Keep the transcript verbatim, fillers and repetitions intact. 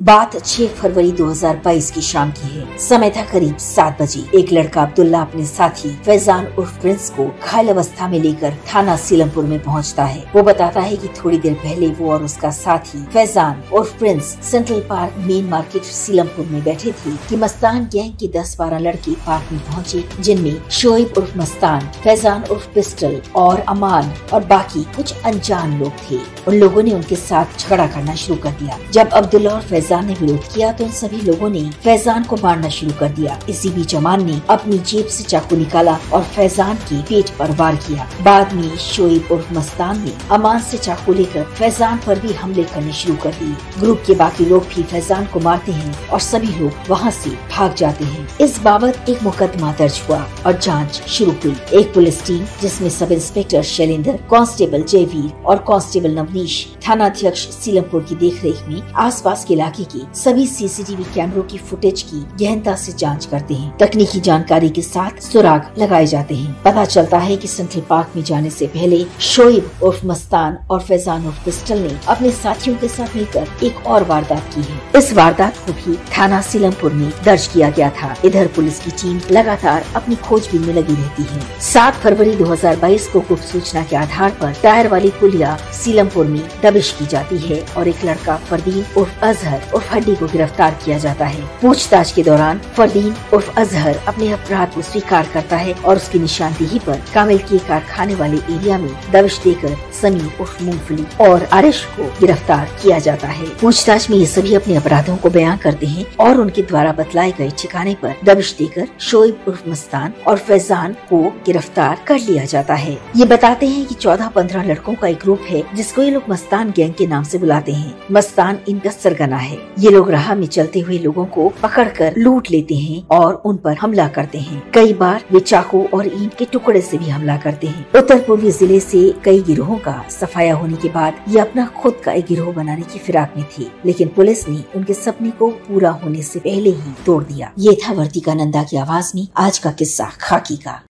बात छह फरवरी दो हज़ार बाईस की शाम की है। समय था करीब सात बजे। एक लड़का अब्दुल्ला अपने साथी फैजान उर्फ प्रिंस को घायल अवस्था में लेकर थाना सीलमपुर में पहुंचता है। वो बताता है कि थोड़ी देर पहले वो और उसका साथी फैजान उर्फ Prince central park main market Seelampur में बैठे थे कि मस्तान गैंग के दस बारह लड़के पार्क में पहुंचे, जिनमें शोएब उर्फ मस्तान, फैजान उर्फ पिस्टल और अमान और बाकी कुछ अनजान लोग थे। उन लोगों ने उनके साथ झगड़ा करना शुरू कर दिया। जब अब्दुल्ला और फैजान ने विरोध किया तो उन सभी लोगों ने फैजान को मारना शुरू कर दिया। इसी बीच अमान ने अपनी जेब से चाकू निकाला और फैजान के पेट पर वार किया। बाद में शोएब उर्फ मस्तान ने अमान से चाकू लेकर फैजान पर भी हमले करने शुरू कर दिए। ग्रुप के बाकी लोग भी फैजान को मारते हैं और सभी लोग वहाँ से भाग जाते हैं। इस बाबत एक मुकदमा दर्ज हुआ और जांच शुरू हुई। एक पुलिस टीम जिसमें sub inspector Shailendra, constable Jaiveer और कांस्टेबल नवनीश थाना अध्यक्ष सीलमपुर की देखरेख में आसपास के इलाके के सभी सीसीटीवी कैमरों की फुटेज की गहनता से जांच करते हैं। तकनीकी जानकारी के साथ सुराग लगाए जाते हैं। पता चलता है कि सेंट्रल पार्क में जाने से पहले शोएब उर्फ मस्तान और फैजान उर्फ पिस्टल ने अपने साथियों के साथ मिलकर एक और वारदात की है। इस वारदात को भी थाना सीलमपुर में दर्ज किया गया था। इधर पुलिस की टीम लगातार अपनी खोजबीन में लगी रहती है। सात फरवरी दो हज़ार बाईस को गुप्त सूचना के आधार पर टायर वाली पुलिया सीलमपुर में दबिश की जाती है और एक लड़का फरदीन उर्फ अजहर उर्फ हड्डी को गिरफ्तार किया जाता है। पूछताछ के दौरान फरदीन उर्फ अजहर अपने अपराध को स्वीकार करता है और उसकी निशानदेही पर कामिल के कारखाने वाले एरिया में दबिश देकर समीर उर्फ मूंगफली और आरिश को गिरफ्तार किया जाता है। पूछताछ में ये सभी अपने अपराधों को बयान करते हैं और उनके द्वारा बतलाए गए ठिकाने पर दबिश देकर शोएब उर्फ मस्तान और फैजान को गिरफ्तार कर लिया जाता है। ये बताते हैं कि चौदह पंद्रह लड़कों का एक ग्रुप है जिसको ये लोग मस्तान गैंग के नाम से बुलाते हैं। मस्तान इनका सरगना है। ये लोग राह में चलते हुए लोगों को पकड़कर लूट लेते हैं और उन पर हमला करते हैं। कई बार वे चाकू और ईंट के टुकड़े से भी हमला करते हैं। उत्तर पूर्वी जिले से कई गिरोहों का सफाया होने के बाद ये अपना खुद का एक गिरोह बनाने की फिराक में थी, लेकिन पुलिस ने उनके सपने को पूरा होने से पहले ही तोड़ दिया। ये था वर्तिका नंदा की आवाज में आज का किस्सा खाकी का।